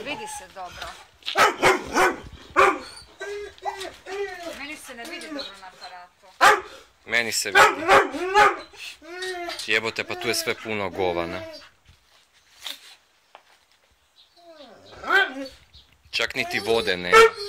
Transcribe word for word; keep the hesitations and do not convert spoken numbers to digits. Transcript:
vidi se dobro. Meni se ne vidi dobro na aparatu. Meni se vidi. Jebote, pa tu je sve puno govana. Čak niti vode nema.